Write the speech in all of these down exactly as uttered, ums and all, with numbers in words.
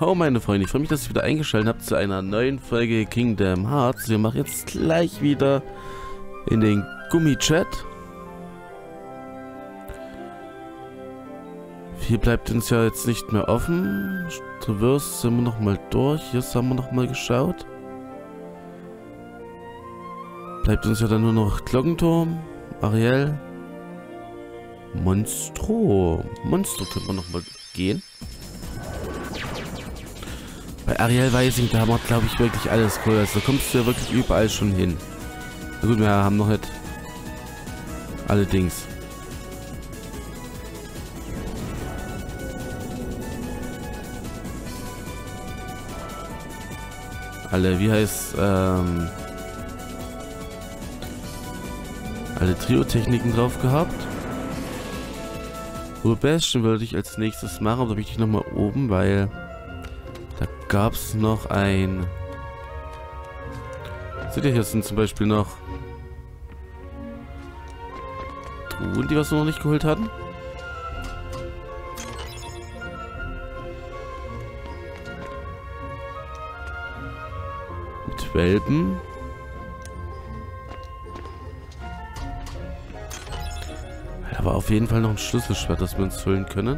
Ho meine Freunde, ich freue mich, dass ihr wieder eingeschaltet habt zu einer neuen Folge Kingdom Hearts. Wir machen jetzt gleich wieder in den Gummi-Chat. Hier bleibt uns ja jetzt nicht mehr offen. Traverse sind wir nochmal durch. Hier haben wir nochmal geschaut. Bleibt uns ja dann nur noch Glockenturm, Ariel, Monstro. Monstro können wir nochmal gehen. Bei Ariel Weising, da haben wir, glaube ich, wirklich alles cool. Also da kommst du ja wirklich überall schon hin. Na gut, wir haben noch nicht allerdings. Alle, wie heißt, ähm, alle Trio-Techniken drauf gehabt. Urbesten würde ich als nächstes machen, aber da bin ich nochmal oben, weil da gab es noch ein... Seht ihr, hier sind zum Beispiel noch Truhen, die wir noch nicht geholt hatten. Mit Welpen. Aber auf jeden Fall noch ein Schlüsselschwert, das wir uns füllen können.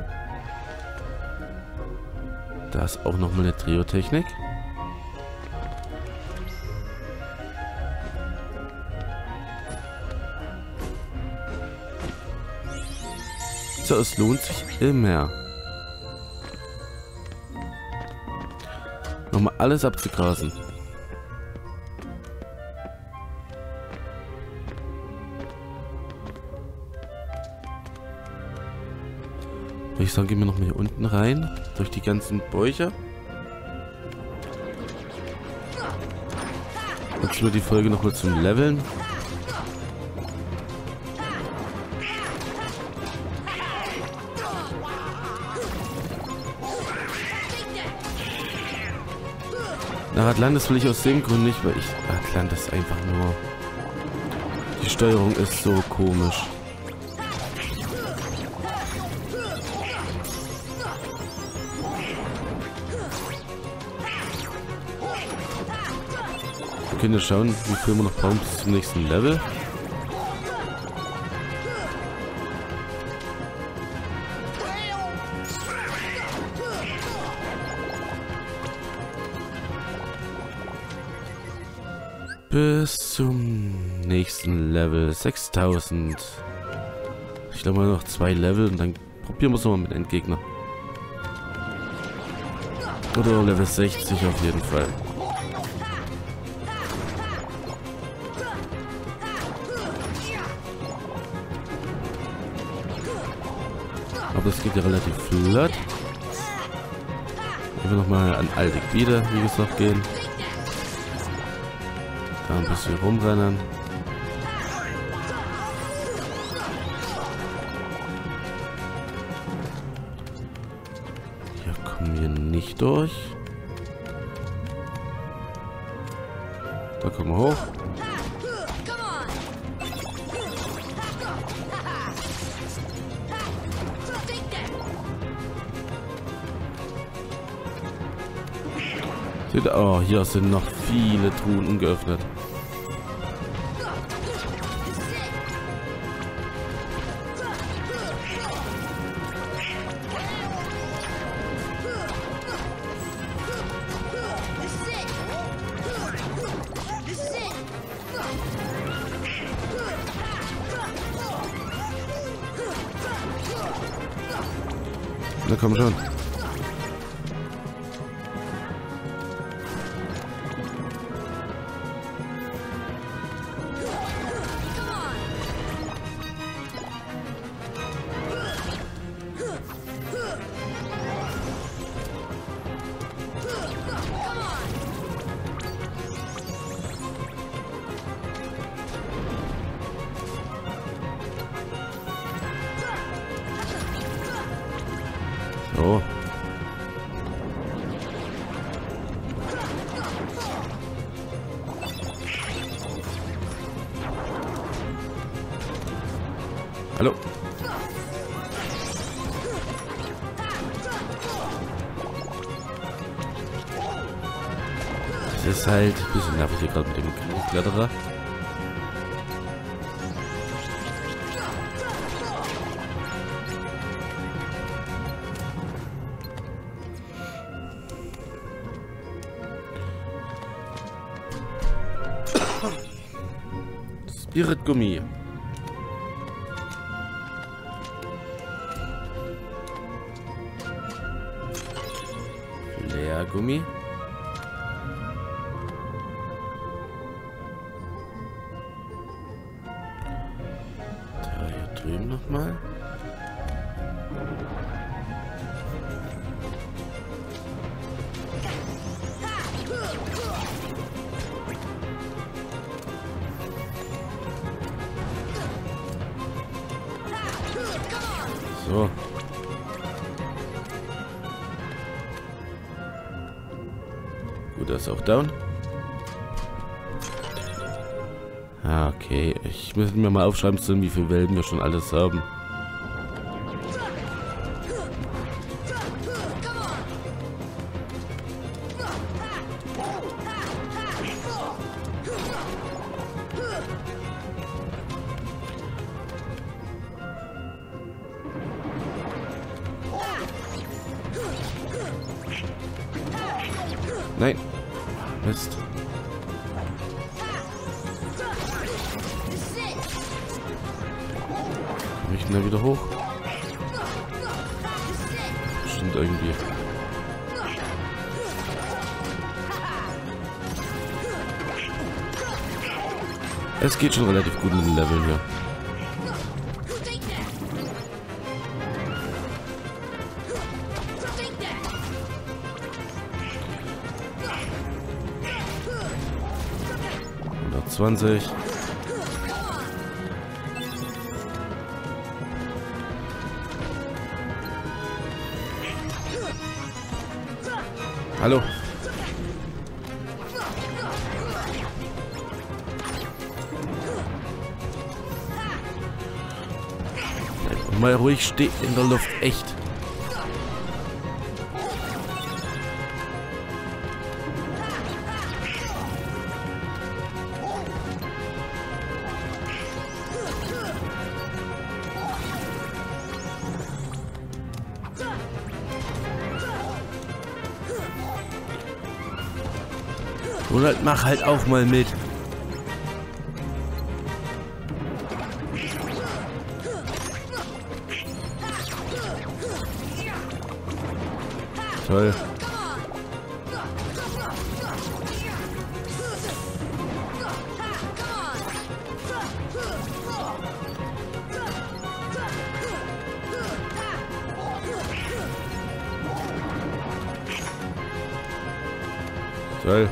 Da ist auch noch mal eine Trio-Technik. So, es lohnt sich immer. Nochmal alles abzugrasen. Ich sage, gehen wir noch mal hier unten rein, durch die ganzen Bäuche. Jetzt nur die Folge noch mal zum Leveln. Nach Atlantis will ich aus dem Grund nicht, weil ich... Atlantis einfach nur... Die Steuerung ist so komisch. Wir können ja schauen, wie viel wir noch brauchen bis zum nächsten Level. Bis zum nächsten Level. sechstausend. Ich glaube mal noch zwei Level und dann probieren wir es nochmal mit Endgegner. Oder Level sechzig auf jeden Fall. Aber das geht ja relativ flott. Wenn wir nochmal an alte Gebiete, wie gesagt, gehen. Da ein bisschen rumrennen. Hier kommen wir nicht durch. Da kommen wir hoch. Oh, hier sind noch viele Truhen ungeöffnet. Na komm schon. So. Hallo. Es ist halt ein bisschen nervig hier gerade mit dem Kletterer. Spirit Gummi. Leergummi. Da hier drüben nochmal. So. Gut, er ist auch down. Ah, okay. Ich muss mir mal aufschreiben, wie viele Welten wir schon alles haben. Nein. Mist. Komme ich denn da wieder hoch? Bestimmt irgendwie. Es geht schon relativ gut mit dem Level hier. hundertzwanzig. Hallo. Bleib mal ruhig stehen in der Luft, echt. Oder mach halt auch mal mit. Toll. Toll.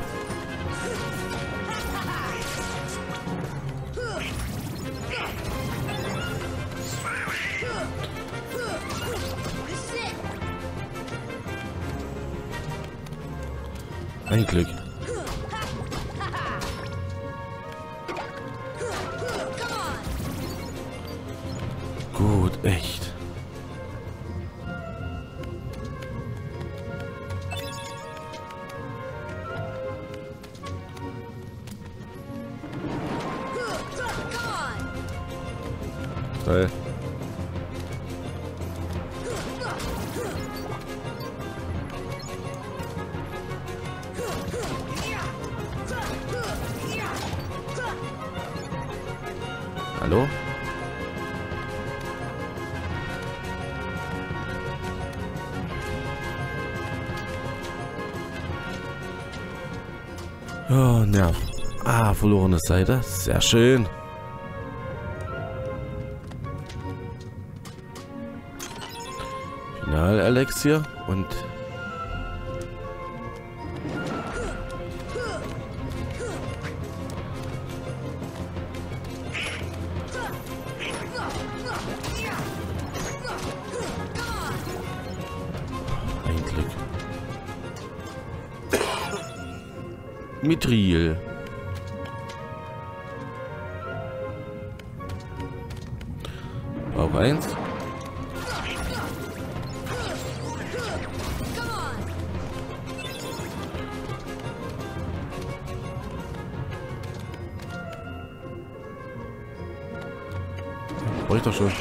Ein Glück. Gut, echt. Toll. Hallo? Oh, Nerv. Ah, verlorene Seite. Sehr schön. Final-Elixier und... Ein Glück. Mithril. Auch eins. Brauch ich doch schon.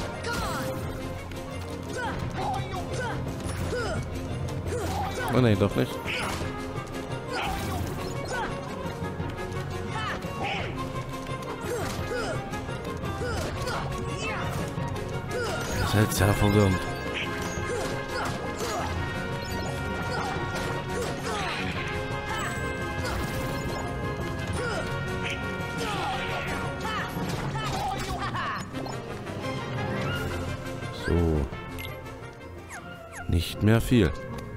Oh nein, doch nicht. Das ist halt sehr verwirrend. So. Nicht mehr viel.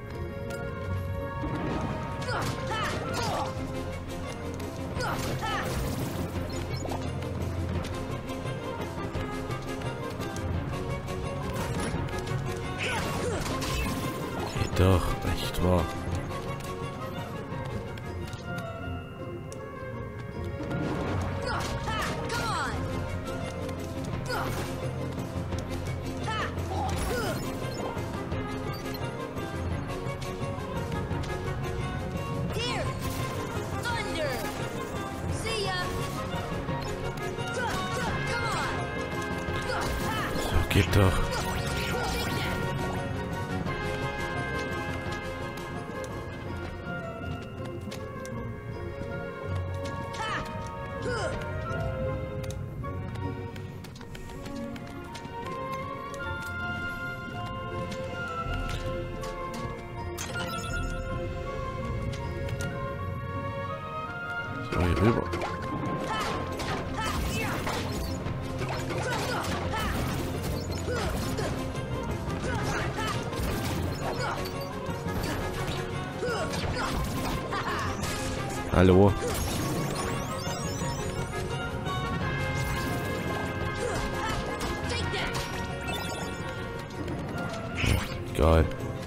Geht doch, echt wahr. Geht doch. So, hier rüber. Hallo. Egal.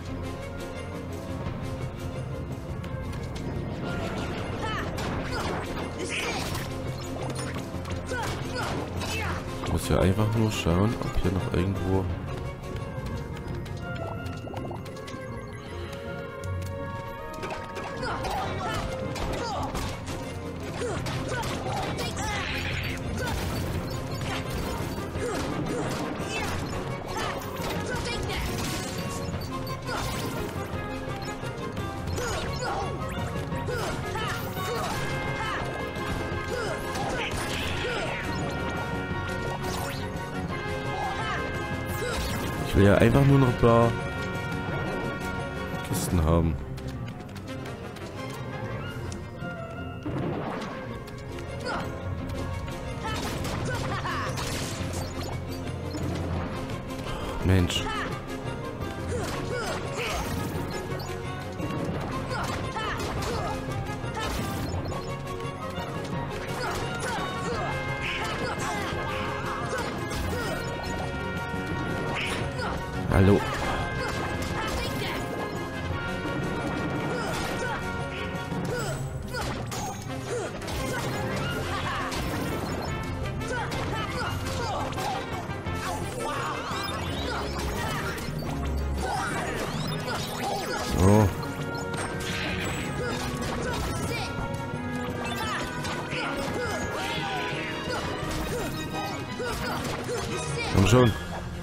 Ich muss ja einfach nur schauen, ob hier noch irgendwo... Ich will ja einfach nur noch ein paar Kisten haben. Mensch. Hallo. So. Komm schon.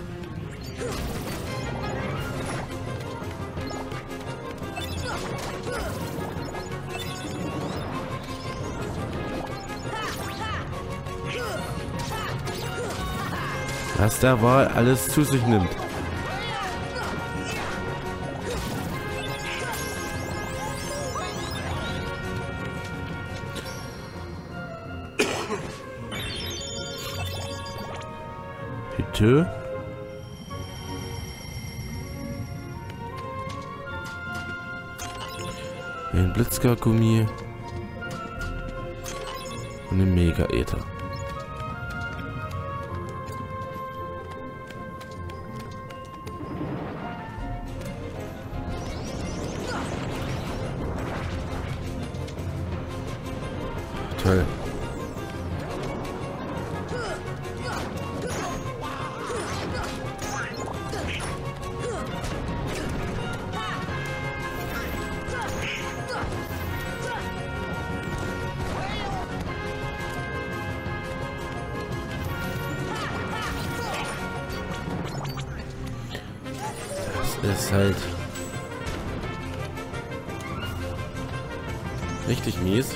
Was der Wahl alles zu sich nimmt. Bitte? Ein Blitzkaugummi und ein Mega-Ether. Toll. ist halt richtig mies.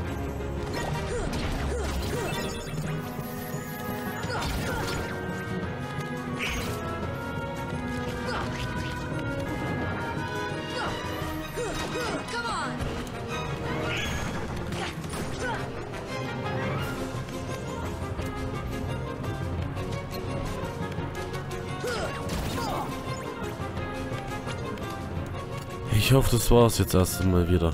Ich hoffe, das war's jetzt erst einmal wieder.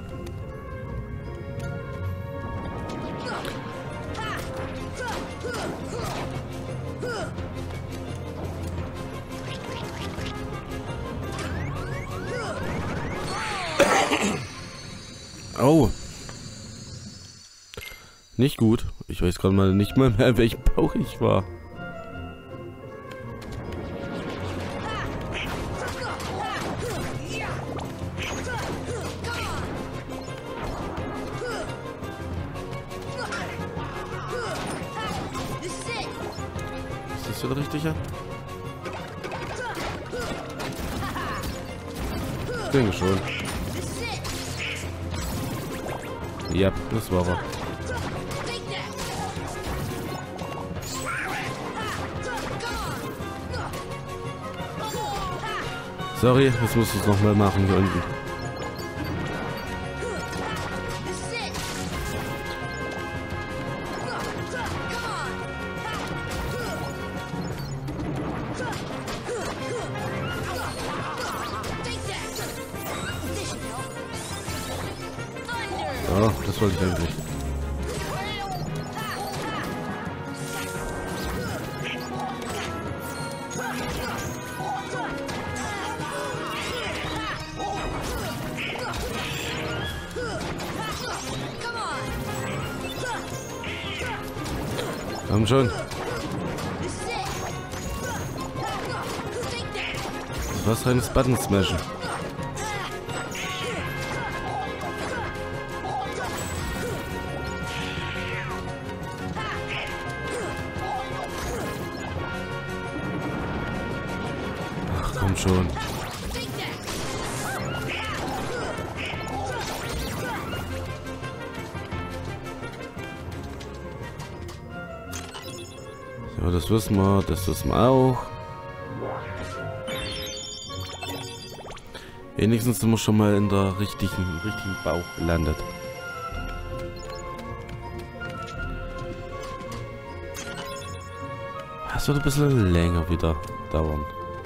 Oh. Nicht gut. Ich weiß gerade mal nicht mal mehr, welchen Bauch ich war. Ist das wieder richtig? Ich denke schon. Ja, das war er. Sorry, jetzt musst du es nochmal machen hier unten. Oh, das wollte ich eigentlich. Komm schon. Was reines Button smashen. Ach, komm schon. Ja, das wissen wir, das wissen wir auch. Wenigstens sind wir schon mal in der richtigen, richtigen Bauch gelandet. Das wird ein bisschen länger wieder dauern.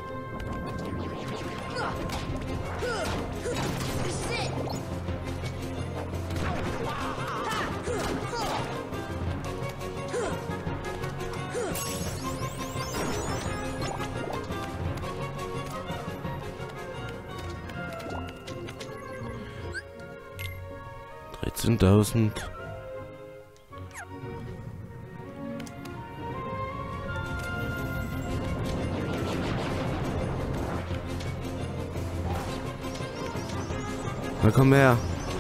dreizehntausend. Na komm her.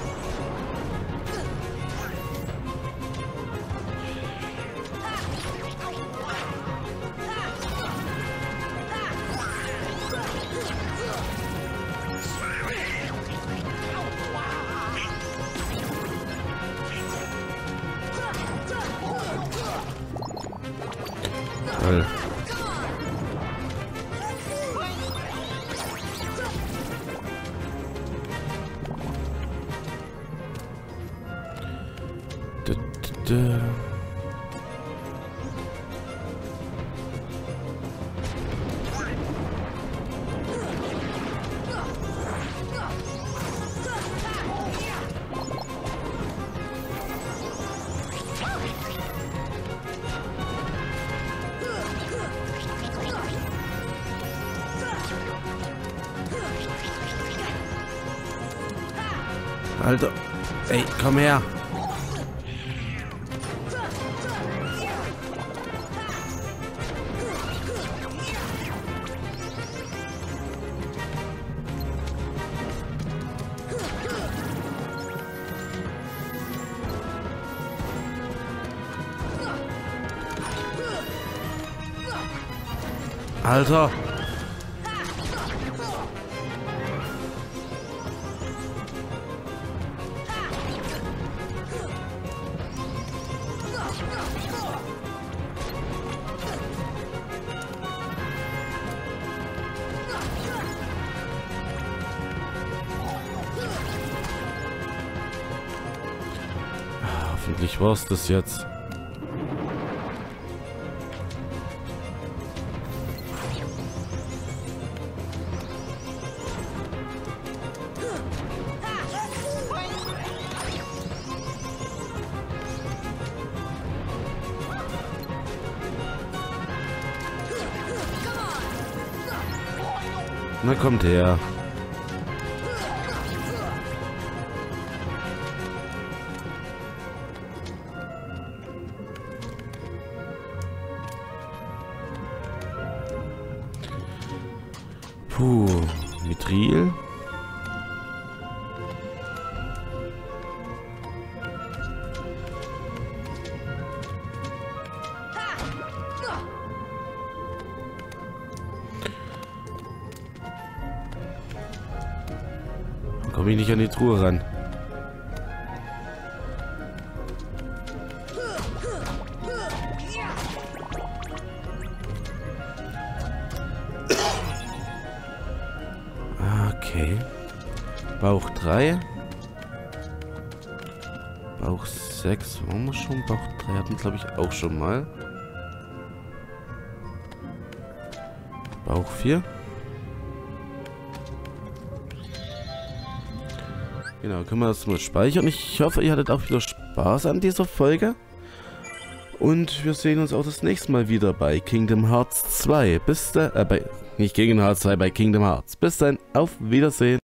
Toll. Da, da, da. Alter, ey, komm her. Alter. Hoffentlich war's das jetzt. Na, kommt her. Puh, Mithril. Komme ich nicht an die Truhe ran. Okay. Bauch drei. Bauch sechs. Waren wir schon? Bauch drei hatten, glaube ich, auch schon mal. Bauch vier. Genau, können wir das mal speichern. Ich hoffe, ihr hattet auch wieder Spaß an dieser Folge. Und wir sehen uns auch das nächste Mal wieder bei Kingdom Hearts zwei. Bis dann, äh, bei, nicht Kingdom Hearts zwei, bei Kingdom Hearts. Bis dann, auf Wiedersehen.